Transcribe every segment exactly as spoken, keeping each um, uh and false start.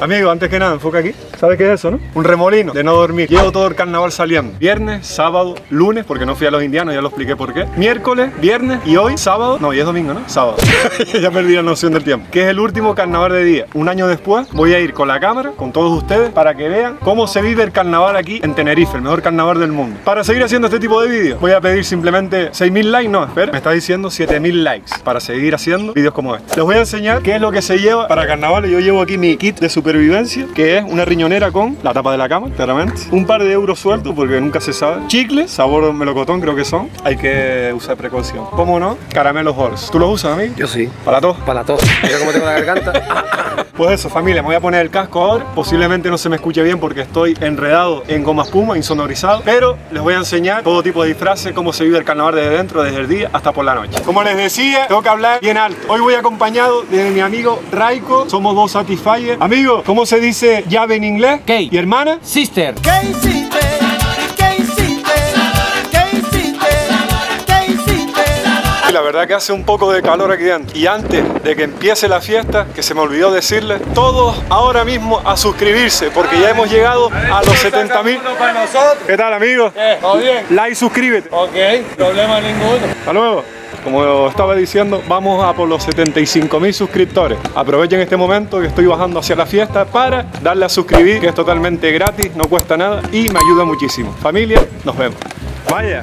Amigo, antes que nada, enfoca aquí. ¿Sabes qué es eso, no? Un remolino de no dormir. Llevo todo el carnaval saliendo. Viernes, sábado, lunes, porque no fui a los indianos, ya lo expliqué por qué. Miércoles, viernes y hoy, sábado. No, y es domingo, ¿no? Sábado. Ya perdí la noción del tiempo. Que es el último carnaval de día. Un año después voy a ir con la cámara, con todos ustedes, para que vean cómo se vive el carnaval aquí en Tenerife, el mejor carnaval del mundo. Para seguir haciendo este tipo de vídeos, voy a pedir simplemente seis mil likes. No, espera, me está diciendo siete mil likes para seguir haciendo vídeos como este. Les voy a enseñar qué es lo que se lleva para carnaval. Yo llevo aquí mi kit de supervivencia, que es una riñonera con la tapa de la cama, claramente. Un par de euros sueltos, porque nunca se sabe. Chicles, sabor melocotón creo que son. Hay que usar precaución. ¿Cómo no? Caramelos Halls. ¿Tú los usas, amigo? Yo sí. ¿Para todos? Para todos. Mira cómo tengo la garganta. Pues eso, familia, me voy a poner el casco ahora. Posiblemente no se me escuche bien porque estoy enredado en goma espuma, insonorizado. Pero les voy a enseñar todo tipo de disfraces, cómo se vive el carnaval desde dentro, desde el día hasta por la noche. Como les decía, tengo que hablar bien alto. Hoy voy acompañado de mi amigo Raiko. Somos dos Satisfyer. Amigo, ¿cómo se dice llave en inglés? Kate. ¿Y hermana? Sister. ¿Qué hiciste? ¿Qué hiciste? ¿Qué hiciste? ¿Qué hiciste? Y la verdad que hace un poco de calor aquí dentro. Y antes de que empiece la fiesta, que se me olvidó decirles, todos ahora mismo a suscribirse, porque ya hemos llegado a los setenta mil. ¿Qué tal, amigo? ¿Qué? ¿Todo bien? Like, suscríbete. Ok, problema ninguno. Hasta luego. Como estaba diciendo, vamos a por los setenta y cinco mil suscriptores. Aprovechen este momento que estoy bajando hacia la fiesta para darle a suscribir, que es totalmente gratis, no cuesta nada y me ayuda muchísimo. Familia, nos vemos. Vaya,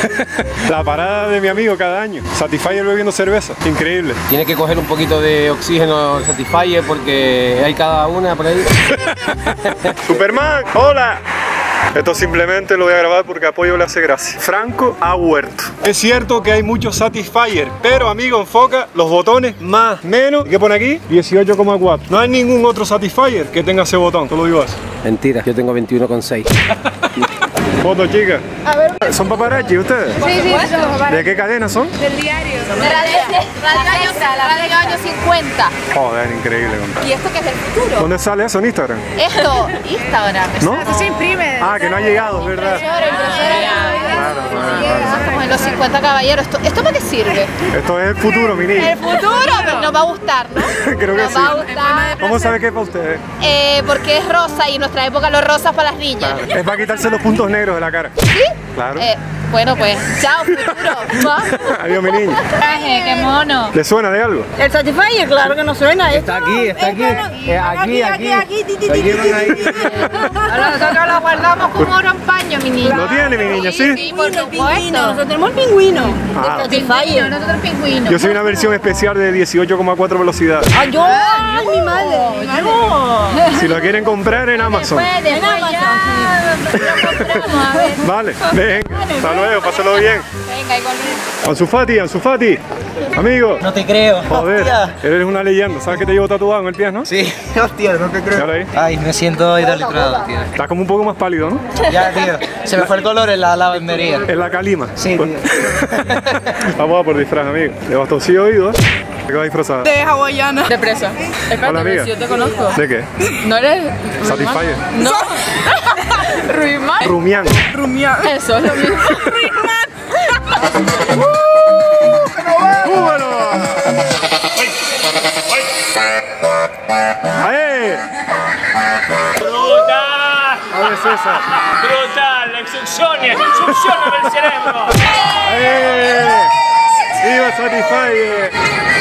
la parada de mi amigo cada año. Satisfyer bebiendo cerveza, increíble. Tiene que coger un poquito de oxígeno Satisfyer porque hay cada una por ahí. Superman, hola. Esto simplemente lo voy a grabar porque Apoyo le hace gracia. Franco ha huerto. Es cierto que hay muchos Satisfyer, pero amigo, enfoca los botones más, menos. ¿Qué pone aquí? dieciocho coma cuatro. No hay ningún otro Satisfyer que tenga ese botón, te lo digo así. Mentira, yo tengo veintiuno coma seis. Foto, chicas. A ver. ¿Son paparazzi ustedes? Sí, sí, somos paparazzi. ¿De qué cadena son? Del diario. De Radio, radio, años, radio años cincuenta. Joder, increíble. Compa. ¿Y esto qué es el futuro? ¿Dónde sale eso? ¿En Instagram? Esto, Instagram. ¿No? Eso se imprime. Ah, que no ha llegado, es verdad. Impresora, impresora. Claro, claro. Estamos en los cincuenta caballeros. ¿Esto, ¿Esto para qué sirve? Esto es el futuro, mi niña. El futuro. Nos va a gustar, ¿no? Creo que Nos sí. va a gustar. ¿Cómo sabe que es para ustedes? Eh, porque es rosa y en nuestra época los rosas para las niñas. Es para quitarse los puntos negros de la cara. ¿Sí? Claro. Eh, bueno, pues, chao, futuro. Adiós, mi niña. Traje, qué mono. ¿Le suena de algo? El Satisfyer, claro que no suena. Está aquí, está aquí. Eh, aquí, aquí. aquí, ti, ti, Lo ti, llevan ti, ahí. ti, ti, ti. Ahora nosotros lo guardamos como oro en paño, mi niña. ¿Lo tiene, mi niña? Sí. Sí, por El pingüino, supuesto. nosotros tenemos el pingüino. Ah. El Satisfyer. Nosotros pingüinos. Yo soy una versión especial de dieciocho coma cuatro velocidad. Ay, yo, ay, mi madre. No. Si lo quieren comprar en Amazon. Puede, En pues Amazon, ya, lo compramos, a ver. Vale, venga. Hasta luego, pásalo bien. Venga, igual. Ansu Fati, Ansu Fati. Amigo. No te creo. Joder, Hostia. eres una leyenda. ¿Sabes que te llevo tatuado en el pie, no? Sí, hostia, no te Míralo ahí. Ay, me siento idolatrado, tío. Estás como un poco más pálido, ¿no? Ya, tío. Se me fue el color en la lavandería. En la calima. Sí, tío. Vamos a por disfraz, amigo. De bastoncillo oído, ¿eh? ¿De qué vas disfrazada? De hawaiana. De presa. Espérate, Hola, a ver amiga. si yo te conozco. ¿De qué? ¿No eres Satisfyer. No. Ruimán. Rumián. Rumián. Eso es lo mismo. ¡Uh, bueno! ¡Ahí! Brutal! A ver, César. Brutal! Excepciones, excepciones del cerebro. ¡Eh! ¡Viva Satisfyer!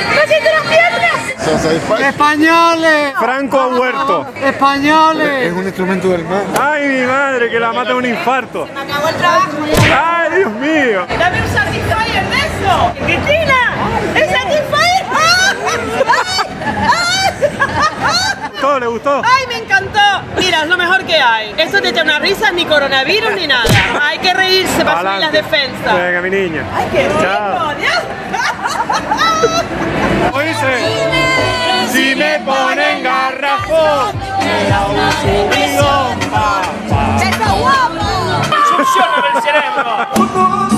¡Españoles! Franco ha huerto. ¡Españoles! Es un instrumento del mar. ¡Ay, mi madre, que la mata un infarto! Me acabó el trabajo. ¡Ay, Dios mío! Dame un Satisfyer de eso. ¡Cristina! ¡El Satisfyer! ¿Todo le gustó? ¡Ay, me encantó! Mira, es lo mejor que hay. Esto te echa una risa, ni coronavirus ni nada. Hay que reírse para subir las Adelante. defensas. Venga, mi niña. ¡Ay, qué rico! Chao. Dios. ¿Cómo dice? Si me ponen garrafón, me da un subidón, papá. ¡Eso guapo! Excepciones del cerebro.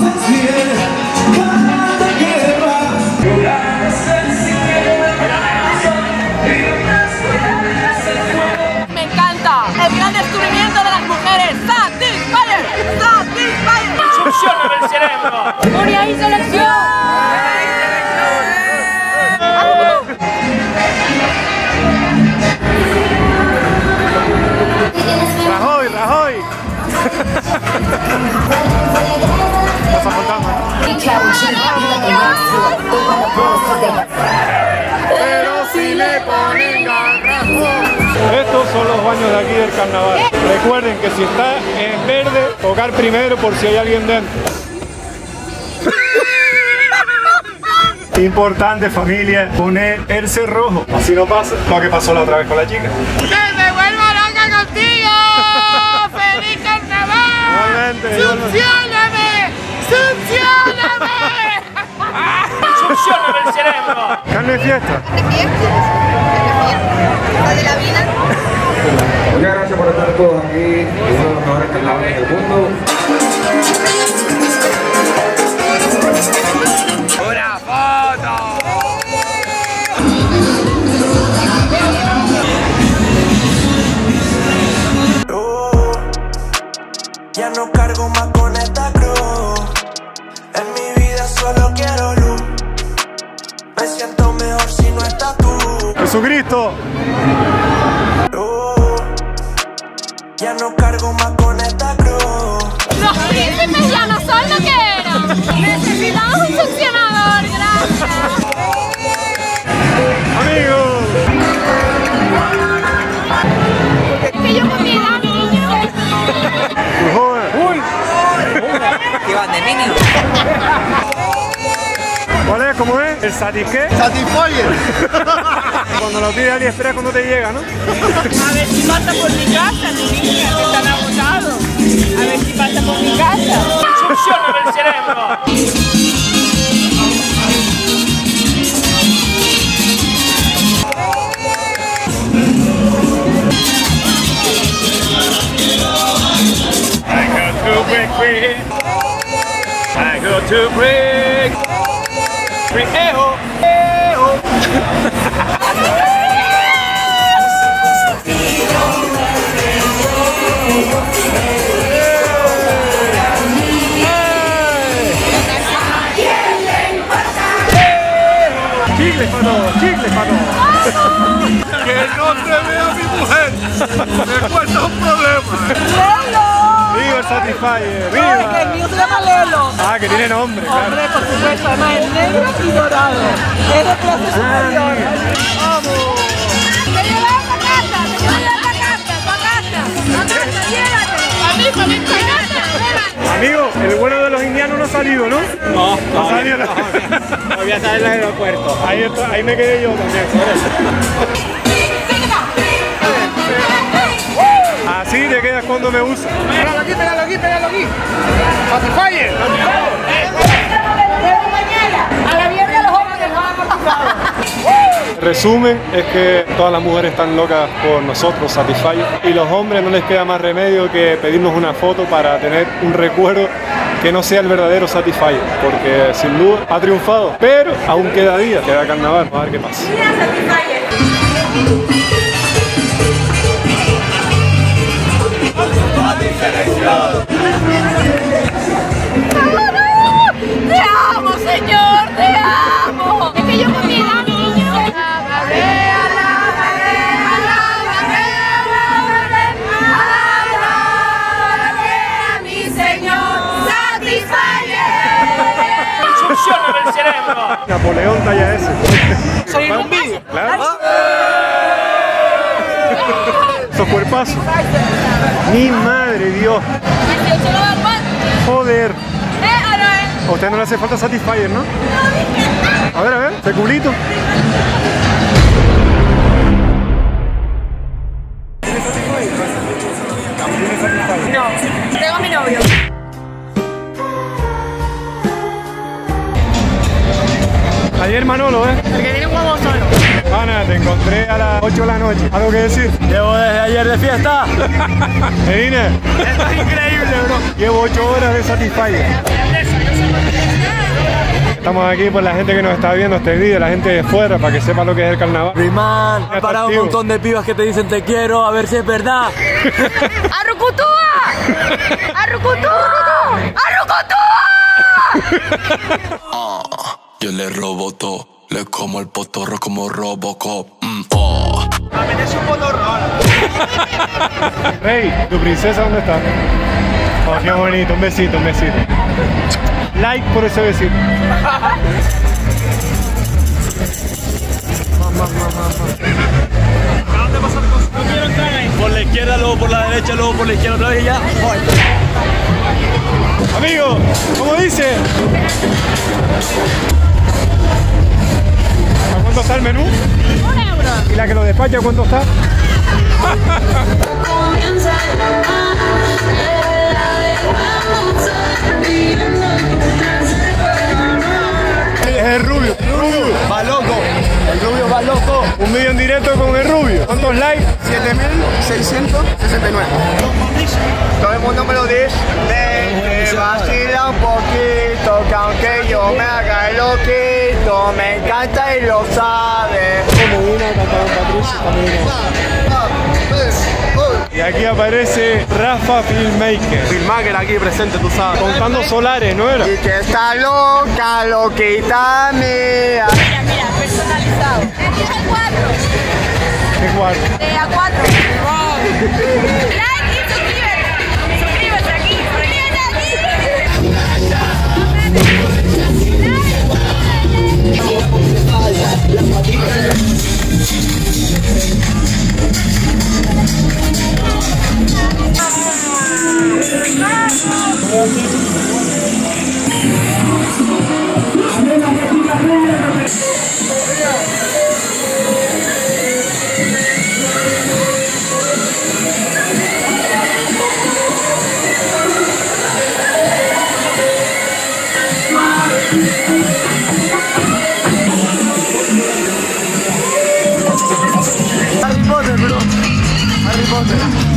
Me encanta. El gran descubrimiento de las mujeres. Satisfyer. Satisfyer. Excepciones del cerebro. ¡Muri ahí, selección! Estos son los baños de aquí del carnaval. Recuerden que si está en verde, tocar primero por si hay alguien dentro. Importante, familia, poner el cerrojo. Así no pasa lo que pasó la otra vez con la chica. ¡Que me vuelva loca contigo! ¡Feliz carnaval! Nuevamente, yo no- ¡Succióname! ¡Succióname! Succióname el cerebro. Carne de fiesta. La de la vida. Muchas gracias por estar todos aquí, uno de los mejores carnavales del mundo. ¡Una foto! Ya no cargo más con esta cruz. En mi vida solo quiero luz. Me siento mejor si no estás tú. Jesucristo. Ya no cargo más con esta cruz. Los príncipes ya no son lo que eran. Necesitamos un succionador, gracias. Amigos. Es que yo con mi edad, niño. Muy joven. Uy. ¿Qué van de niño? ¿Cuál es? ¿Cómo es? ¿El satisqué? Satisfyer. Cuando lo pide AliExpress cuando te llega, ¿no? A ver si pasa por mi casa, mi niña, que están agotados. A ver si pasa por mi casa. Succióname el cerebro. I got to break free. I got to break free. Ejo, ejo. Chicles para todos, chicles para todos. Que no te vea mi mujer. Me cuesta un problema. Viva el Satisfyer, No, es que el viva. mío se llama Lelo. Ah, que tiene nombre, claro. Hombre, por supuesto, además es negro y dorado. Es de clase superior. Vamos. Te llevas para casa, te llevas para casa, para casa. Para casa, llévate. A mí, para mí, para casa. Amigo, el bueno de los indianos no ha salido, ¿no? No, no ha salido. Todavía está en el aeropuerto. Ahí, está, ahí me quedé yo también, por eso. Así te quedas cuando me usas. Pégalo aquí, pégalo aquí, pégalo aquí. Satisfyer. A la mierda los hombres nos han cortado. Resumen es que todas las mujeres están locas por nosotros, Satisfyer, y los hombres no les queda más remedio que pedirnos una foto para tener un recuerdo que no sea el verdadero Satisfyer, porque sin duda ha triunfado, pero aún queda día, queda carnaval, vamos a ver qué pasa. ¡Te amo, señor! ¡Te amo! Es que yo con mi edad, niño. Alábame, alábame, alábame, alábame, alábame a mi señor Satisfyer. Succióname el cerebro. Napoleón talla ese. Soy un vídeo. Claro. Esos cuerpazos. Mi madre, Dios. dieciocho no va mal. Joder. Eh, ahora es. A usted no le hace falta Satisfyer, ¿no? A ver, a ver, ese culito. No, tengo a mi novio. Ayer Manolo, ¿eh? El que tiene un huevo solo. Ana, te encontré a las ocho de la noche. ¿Algo que decir? Llevo desde ayer de fiesta. Medina. Esto es increíble, bro. Llevo ocho horas de Satisfyer. Estamos aquí por la gente que nos está viendo este vídeo, la gente de fuera, para que sepa lo que es el carnaval. Rimán, he parado un montón de pibas que te dicen te quiero, a ver si es verdad. ¡Arrucutúa! ¡Arrucutúa! ¡Arrucutúa! Yo le robo todo, le como el potorro como Robocop. Mm, oh. Rey, ¿tu princesa dónde está? Oh, qué bonito, un besito, un besito. Like por ese besito. ¿A dónde pasa el coso? No quiero entrar ahí. échalo por la izquierda otra vez y ya. Amigo, ¿cómo dice? ¿A cuánto está el menú? Un euro. ¿Y la que lo despacha cuánto está? Es el rubio. Rubio. Va loco. El rubio va loco. Un vídeo en directo con el rubio. ¿Cuántos likes? siete mil seiscientos sesenta y nueve. Todo el mundo me lo dice. Vente, vacila un poquito, que aunque yo me haga el loquito, me encanta y lo sabes. Y aquí aparece Rafa Filmmaker. Filmmaker aquí presente, tú sabes. Contando solares, ¿no era? Y que está loca, loquita mía. Mira, mira, personalizado. Empieza el cuatro. ¿Qué cuarto? De A cuatro. Like y suscríbete. Suscríbete aquí. Harry Potter, bro. Harry Potter.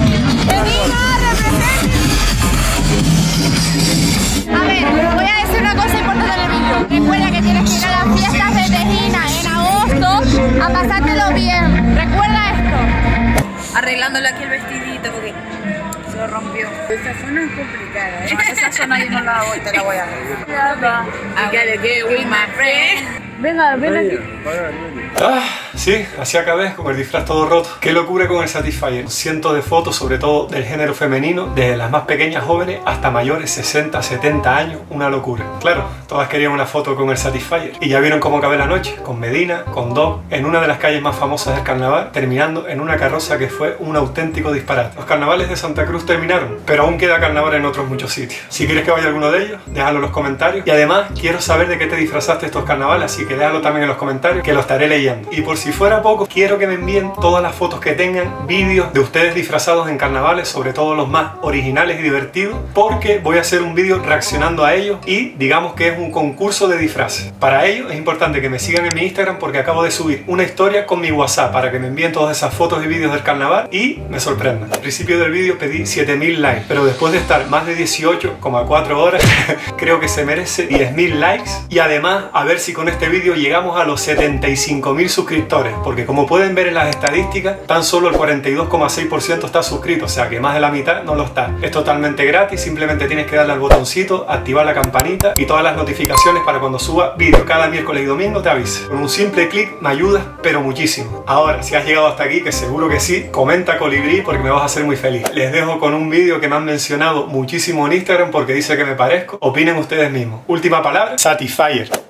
A ver, voy a decir una cosa importante en el vídeo. Recuerda que tienes que ir a las fiestas de Tejina en agosto a pasártelo bien. Recuerda esto. Arreglándole aquí el vestidito porque se lo rompió. Esta zona es complicada, ¿eh? Esa zona yo no la voy, te la voy a arreglar. I gotta get with my friend. Venga, ven aquí. Ah, sí, así acabé con el disfraz todo roto. Qué locura con el Satisfyer. Cientos de fotos, sobre todo del género femenino, desde las más pequeñas jóvenes hasta mayores, sesenta, setenta años. Una locura. Claro, todas querían una foto con el Satisfyer. Y ya vieron cómo acabé la noche, con Medina, con Dog, en una de las calles más famosas del carnaval, terminando en una carroza que fue un auténtico disparate. Los carnavales de Santa Cruz terminaron, pero aún queda carnaval en otros muchos sitios. Si quieres que vaya a alguno de ellos, déjalo en los comentarios. Y además, quiero saber de qué te disfrazaste estos carnavales, así que déjalo también en los comentarios, que lo estaré leyendo. Y por si fuera poco, quiero que me envíen todas las fotos que tengan, vídeos de ustedes disfrazados en carnavales, sobre todo los más originales y divertidos, porque voy a hacer un vídeo reaccionando a ellos y digamos que es un concurso de disfraces. Para ello es importante que me sigan en mi Instagram porque acabo de subir una historia con mi WhatsApp para que me envíen todas esas fotos y vídeos del carnaval y me sorprendan. Al principio del vídeo pedí siete mil likes, pero después de estar más de dieciocho coma cuatro horas creo que se merece diez mil likes y además a ver si con este vídeo llegamos a los setenta y cinco mil suscriptores, porque como pueden ver en las estadísticas, tan solo el cuarenta y dos coma seis por ciento está suscrito, o sea que más de la mitad no lo está. Es totalmente gratis, simplemente tienes que darle al botoncito, activar la campanita y todas las notificaciones para cuando suba vídeo cada miércoles y domingo te avise. Con un simple clic me ayudas, pero muchísimo. Ahora, si has llegado hasta aquí, que seguro que sí, comenta colibrí porque me vas a hacer muy feliz. Les dejo con un vídeo que me han mencionado muchísimo en Instagram porque dice que me parezco. Opinen ustedes mismos. Última palabra, Satisfyer.